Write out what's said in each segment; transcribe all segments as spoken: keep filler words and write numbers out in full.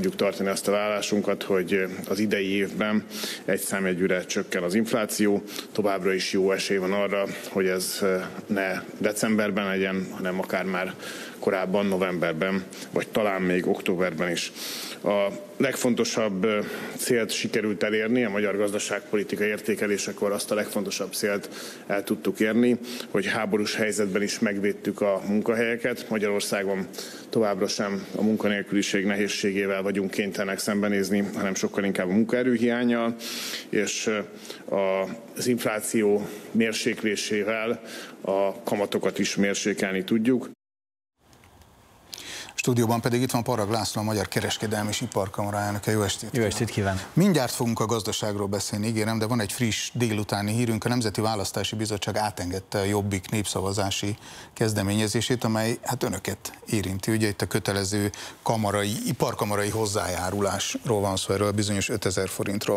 tudjuk tartani azt a vállalásunkat, hogy az idei évben egy számjegyűre csökken az infláció. Továbbra is jó esély van arra, hogy ez ne decemberben legyen, hanem akár már korábban, novemberben, vagy talán még októberben is. A legfontosabb célt sikerült elérni, a magyar gazdaságpolitika értékelésekor azt a legfontosabb célt el tudtuk érni, hogy háborús helyzetben is megvédtük a munkahelyeket. Magyarországon továbbra sem a munkanélküliség nehézségével vagyunk kénytelenek szembenézni, hanem sokkal inkább a munkaerőhiánnyal, és az infláció mérséklésével a kamatokat is mérsékelni tudjuk. Stúdióban pedig itt van Parag László, a Magyar Kereskedelmi és Iparkamara elnöke. Jó estét! Jó estét kívánok! Mindjárt fogunk a gazdaságról beszélni, ígérem, de van egy friss délutáni hírünk. A Nemzeti Választási Bizottság átengedte a Jobbik népszavazási kezdeményezését, amely hát önöket érinti. Ugye itt a kötelező kamarai, iparkamarai hozzájárulásról van szó, erről a bizonyos ötezer forintról.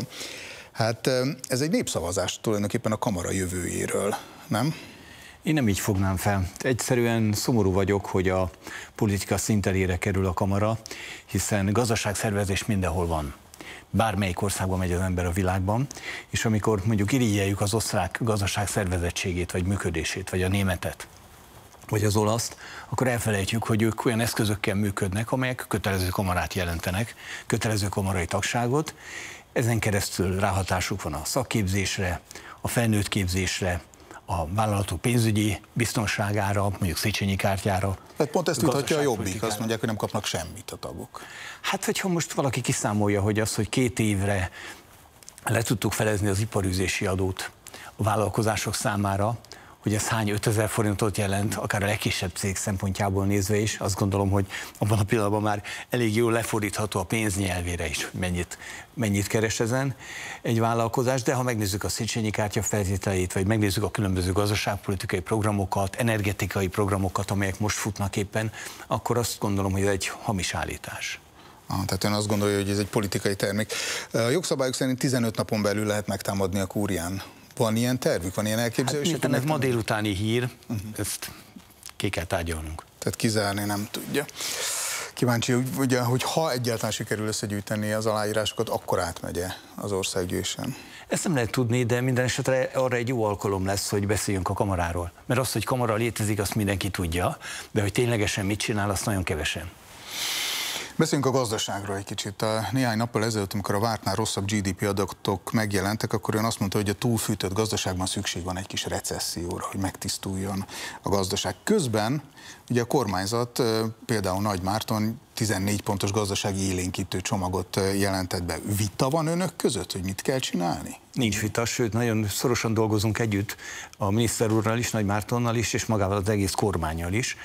Hát ez egy népszavazás tulajdonképpen a kamara jövőjéről, nem? Én nem így fognám fel. Egyszerűen szomorú vagyok, hogy a politika szinterére kerül a kamara, hiszen gazdaságszervezés mindenhol van. Bármelyik országban megy az ember a világban, és amikor mondjuk irigyeljük az osztrák gazdaság szervezettségét, vagy működését, vagy a németet, vagy az olaszt, akkor elfelejtjük, hogy ők olyan eszközökkel működnek, amelyek kötelező kamarát jelentenek, kötelező kamarai tagságot. Ezen keresztül ráhatásuk van a szakképzésre, a felnőtt képzésre, a vállalatok pénzügyi biztonságára, mondjuk Széchenyi kártyára. Tehát pont ezt tudhatja a Jobbik, azt mondják, hogy nem kapnak semmit a tagok. Hát, hogyha most valaki kiszámolja, hogy az, hogy két évre le tudtuk felezni az iparűzési adót a vállalkozások számára, hogy ez hány ötezer forintot jelent, akár a legkisebb cég szempontjából nézve is, azt gondolom, hogy abban a pillanatban már elég jól lefordítható a pénz nyelvére is, mennyit, mennyit keres ezen egy vállalkozás, de ha megnézzük a Széchenyi kártya feltételeit, vagy megnézzük a különböző gazdaságpolitikai programokat, energetikai programokat, amelyek most futnak éppen, akkor azt gondolom, hogy ez egy hamis állítás. Ah, tehát ön azt gondolja, hogy ez egy politikai termék. A jogszabályok szerint tizenöt napon belül lehet megtámadni a kúrián. Van ilyen tervük, van ilyen elképzelésük? Hát, ez ma délutáni hír, uh-huh. ezt ki kell tárgyalnunk. Tehát kizárni nem tudja. Kíváncsi, ugye, hogy ha egyáltalán sikerül összegyűjteni az aláírásokat, akkor átmegy-e az országgyűlésen? Ezt nem lehet tudni, de minden esetre arra egy jó alkalom lesz, hogy beszéljünk a kamaráról. Mert az, hogy kamara létezik, azt mindenki tudja, de hogy ténylegesen mit csinál, azt nagyon kevesen. Beszéljünk a gazdaságról egy kicsit. Néhány nappal ezelőtt, amikor a vártnál rosszabb gé dé pé adatok megjelentek, akkor ön azt mondta, hogy a túlfűtött gazdaságban szükség van egy kis recesszióra, hogy megtisztuljon a gazdaság. Közben ugye a kormányzat, például Nagy Márton tizennégy pontos gazdasági élénkítő csomagot jelentett be. Vita van önök között, hogy mit kell csinálni? Nincs vita, sőt, nagyon szorosan dolgozunk együtt a miniszter úrral is, Nagy Mártonnal is, és magával az egész kormánnyal is.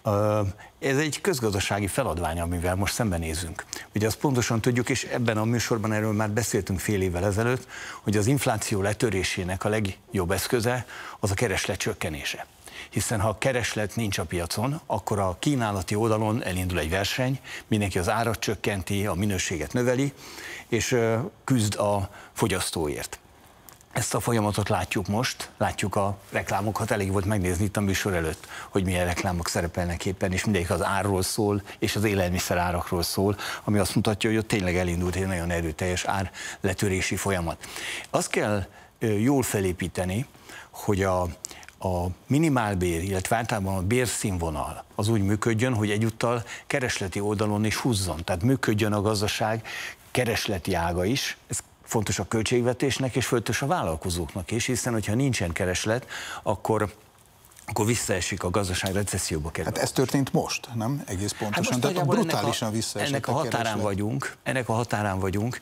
Ez egy közgazdasági feladvány, amivel most szembenézünk. Ugye azt pontosan tudjuk, és ebben a műsorban erről már beszéltünk fél évvel ezelőtt, hogy az infláció letörésének a legjobb eszköze az a kereslet csökkenése. Hiszen ha a kereslet nincs a piacon, akkor a kínálati oldalon elindul egy verseny, mindenki az árat csökkenti, a minőséget növeli, és küzd a fogyasztóért. Ezt a folyamatot látjuk most, látjuk a reklámokat, elég volt megnézni itt a műsor előtt, hogy milyen reklámok szerepelnek éppen, és mindegyik az árról szól, és az élelmiszer árakról szól, ami azt mutatja, hogy ott tényleg elindult egy nagyon erőteljes árletörési folyamat. Azt kell jól felépíteni, hogy a a minimálbér, illetve általában a bérszínvonal az úgy működjön, hogy egyúttal keresleti oldalon is húzzon. Tehát működjön a gazdaság keresleti ága is. Ez fontos a költségvetésnek és fontos a vállalkozóknak is, hiszen hogyha nincsen kereslet, akkor akkor visszaesik a gazdaság, recesszióba kerül. Hát ez történt most, nem? Egész pontosan. Hát Tehát brutálisan visszaesik. Ennek a határán vagyunk, ennek a határán vagyunk.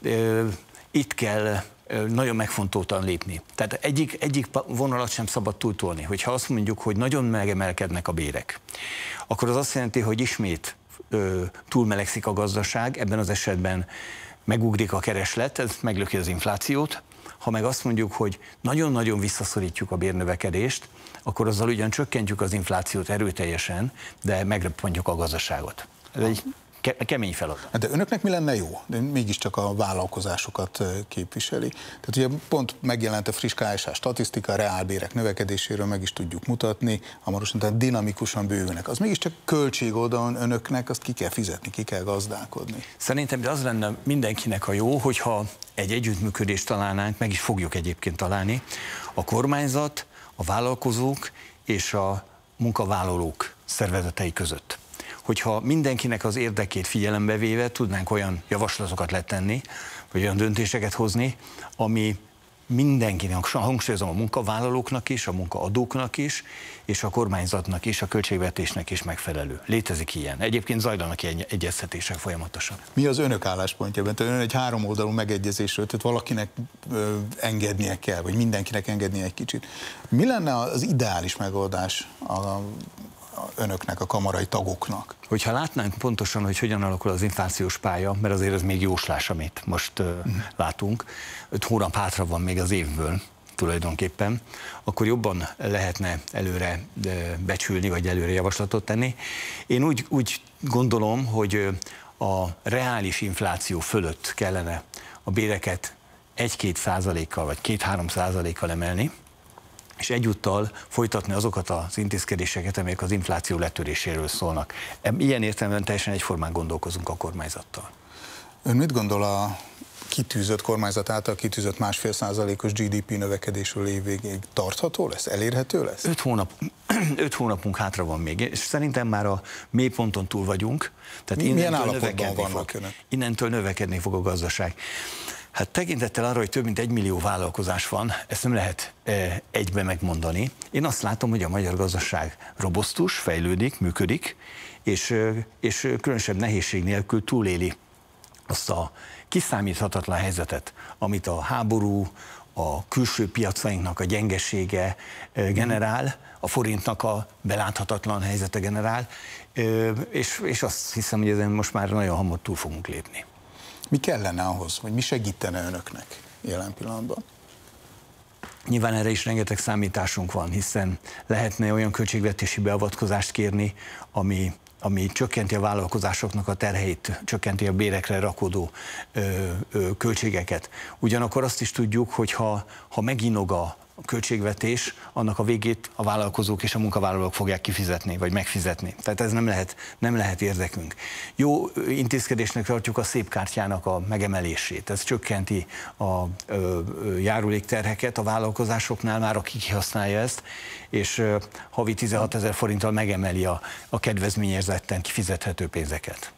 Itt kell nagyon megfontoltan lépni. Tehát egyik, egyik vonalat sem szabad túltolni. Hogyha azt mondjuk, hogy nagyon megemelkednek a bérek, akkor az azt jelenti, hogy ismét ö, túlmelegszik a gazdaság, ebben az esetben megugrik a kereslet, ez meglöki az inflációt. Ha meg azt mondjuk, hogy nagyon-nagyon visszaszorítjuk a bérnövekedést, akkor azzal ugyan csökkentjük az inflációt erőteljesen, de megröppantjuk a gazdaságot. Ez egy kemény feladat. De önöknek mi lenne jó? De mégiscsak a vállalkozásokat képviseli. Tehát ugye pont megjelent a friss ká es há statisztika, a reálbérek növekedéséről meg is tudjuk mutatni, hamarosan, tehát dinamikusan bővülnek. Az mégiscsak költség oldalon önöknek, azt ki kell fizetni, ki kell gazdálkodni. Szerintem az lenne mindenkinek a jó, hogyha egy együttműködést találnánk, meg is fogjuk egyébként találni, a kormányzat, a vállalkozók és a munkavállalók szervezetei között. Hogyha mindenkinek az érdekét figyelembe véve tudnánk olyan javaslatokat letenni, vagy olyan döntéseket hozni, ami mindenkinek, hangsúlyozom, a munkavállalóknak is, a munkaadóknak is, és a kormányzatnak is, a költségvetésnek is megfelelő. Létezik ilyen. Egyébként zajlanak ilyen egyeztetések folyamatosan. Mi az önök álláspontjában? Tehát ön egy háromoldalú megegyezésről, tehát valakinek ö, engednie kell, vagy mindenkinek engednie egy kicsit. Mi lenne az ideális megoldás a, a önöknek, a kamarai tagoknak? Hogyha látnánk pontosan, hogy hogyan alakul az inflációs pálya, mert azért ez még jóslás, amit most uh, mm. látunk, öt hónap hátra van még az évből tulajdonképpen, akkor jobban lehetne előre becsülni, vagy előre javaslatot tenni. Én úgy, úgy gondolom, hogy a reális infláció fölött kellene a béreket egy-két százalékkal, vagy két-három százalékkal emelni, és egyúttal folytatni azokat az intézkedéseket, amelyek az infláció letöréséről szólnak. Ilyen értelemben teljesen egyformán gondolkozunk a kormányzattal. Ön mit gondol a kitűzött kormányzat által kitűzött másfél százalékos gé dé pé növekedésről évvégéig? Tartható lesz? Elérhető lesz? Öt, hónap, öt hónapunk hátra van még, és szerintem már a mélyponton túl vagyunk. Tehát Mi, milyen állapotban vannak önök? Innentől növekedni fog a gazdaság. Hát tekintettel arra, hogy több mint egy millió vállalkozás van, ezt nem lehet e, egybe megmondani. Én azt látom, hogy a magyar gazdaság robusztus, fejlődik, működik, és, és különösebb nehézség nélkül túléli azt a kiszámíthatatlan helyzetet, amit a háború, a külső piacainknak a gyengesége generál, a forintnak a beláthatatlan helyzete generál, és, és azt hiszem, hogy ezen most már nagyon hamar túl fogunk lépni. Mi kellene ahhoz, vagy mi segítene önöknek jelen pillanatban? Nyilván erre is rengeteg számításunk van, hiszen lehetne olyan költségvetési beavatkozást kérni, ami, ami csökkenti a vállalkozásoknak a terheit, csökkenti a bérekre rakódó ö, ö, költségeket. Ugyanakkor azt is tudjuk, hogy ha, ha meginog a költségvetés, annak a végét a vállalkozók és a munkavállalók fogják kifizetni, vagy megfizetni. Tehát ez nem lehet, nem lehet érdekünk. Jó intézkedésnek tartjuk a szép kártyának a megemelését. Ez csökkenti a ö, ö, járulékterheket a vállalkozásoknál már, aki kihasználja ezt, és ö, havi tizenhatezer forinttal megemeli a, a kedvezményezetten kifizethető pénzeket.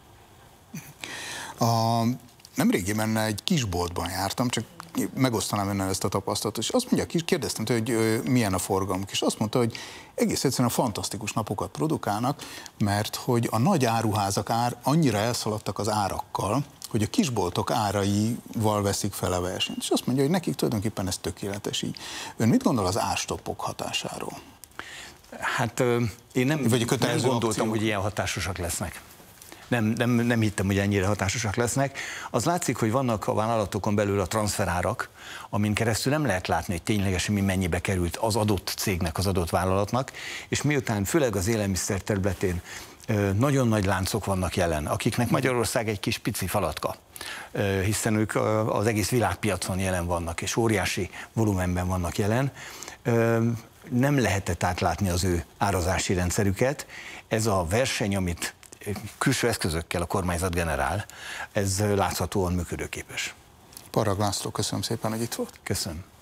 A, nemrégiben egy kisboltban jártam, csak megosztanám önnel ezt a tapasztalatot, és azt mondja, kérdeztem tőle, hogy milyen a forgalmuk, és azt mondta, hogy egész egyszerűen fantasztikus napokat produkálnak, mert hogy a nagy áruházak ár annyira elszaladtak az árakkal, hogy a kisboltok áraival veszik fel a versenyt. És azt mondja, hogy nekik tulajdonképpen ez tökéletes így. Ön mit gondol az árstoppok hatásáról? Hát én nem, nem gondoltam, akciók, hogy ilyen hatásosak lesznek. Nem, nem, nem hittem, hogy ennyire hatásosak lesznek. Az látszik, hogy vannak a vállalatokon belül a transferárak, amin keresztül nem lehet látni, hogy ténylegesen mi mennyibe került az adott cégnek, az adott vállalatnak, és miután főleg az élelmiszer területén nagyon nagy láncok vannak jelen, akiknek Magyarország egy kis pici falatka, hiszen ők az egész világpiacon jelen vannak, és óriási volumenben vannak jelen, nem lehetett átlátni az ő árazási rendszerüket. Ez a verseny, amit külső eszközökkel a kormányzat generál, ez láthatóan működőképes. Parag László, köszönöm szépen, hogy itt volt. Köszönöm.